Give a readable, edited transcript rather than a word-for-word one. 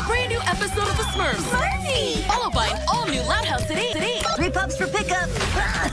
brand new episode of The Smurfs. Smurfy! Followed by an all-new Loud House at 8. 3 pups for pickup.